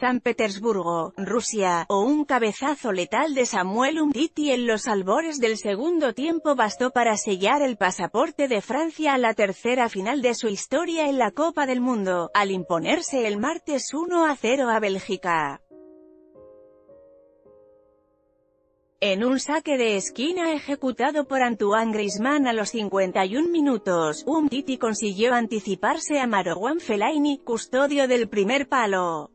San Petersburgo, Rusia, o un cabezazo letal de Samuel Umtiti en los albores del segundo tiempo bastó para sellar el pasaporte de Francia a la tercera final de su historia en la Copa del Mundo, al imponerse el martes 1-0 a Bélgica. En un saque de esquina ejecutado por Antoine Griezmann a los 51 minutos, Umtiti consiguió anticiparse a Marouane Fellaini, custodio del primer palo.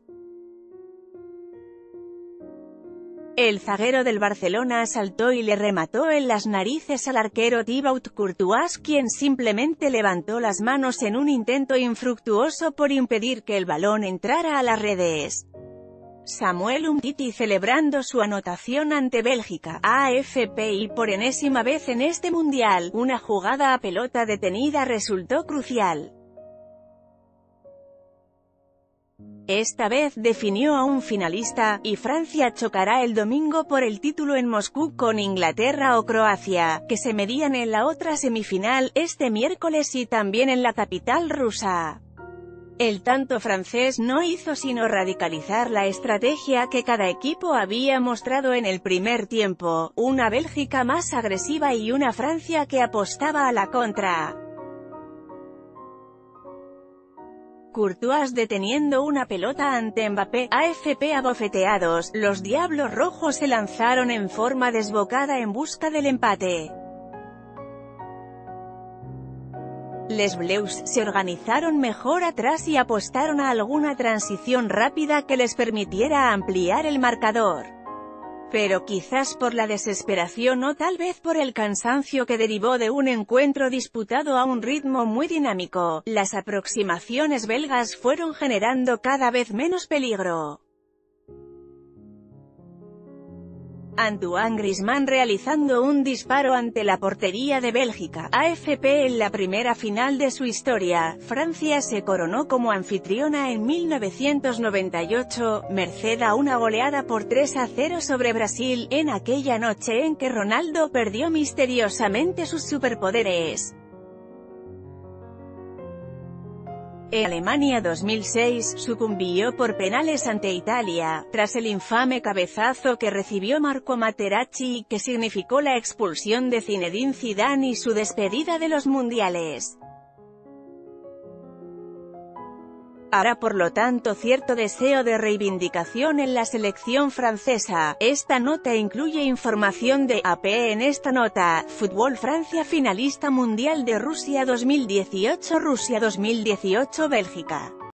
El zaguero del Barcelona saltó y le remató en las narices al arquero Thibaut Courtois, quien simplemente levantó las manos en un intento infructuoso por impedir que el balón entrara a las redes. Samuel Umtiti celebrando su anotación ante Bélgica, AFP, y por enésima vez en este mundial, una jugada a pelota detenida resultó crucial. Esta vez definió a un finalista, y Francia chocará el domingo por el título en Moscú con Inglaterra o Croacia, que se medían en la otra semifinal, este miércoles y también en la capital rusa. El tanto francés no hizo sino radicalizar la estrategia que cada equipo había mostrado en el primer tiempo, una Bélgica más agresiva y una Francia que apostaba a la contra. Courtois deteniendo una pelota ante Mbappé, AFP abofeteados, los Diablos Rojos se lanzaron en forma desbocada en busca del empate. Les Bleus se organizaron mejor atrás y apostaron a alguna transición rápida que les permitiera ampliar el marcador. Pero quizás por la desesperación o tal vez por el cansancio que derivó de un encuentro disputado a un ritmo muy dinámico, las aproximaciones belgas fueron generando cada vez menos peligro. Antoine Griezmann realizando un disparo ante la portería de Bélgica, AFP. En la primera final de su historia, Francia se coronó como anfitriona en 1998, merced a una goleada por 3-0 sobre Brasil, en aquella noche en que Ronaldo perdió misteriosamente sus superpoderes. En Alemania 2006, sucumbió por penales ante Italia, tras el infame cabezazo que recibió Marco Materazzi y que significó la expulsión de Zinedine Zidane y su despedida de los mundiales. Habrá por lo tanto cierto deseo de reivindicación en la selección francesa. Esta nota incluye información de AP. En esta nota, Fútbol Francia finalista mundial de Rusia 2018, Rusia 2018, Bélgica.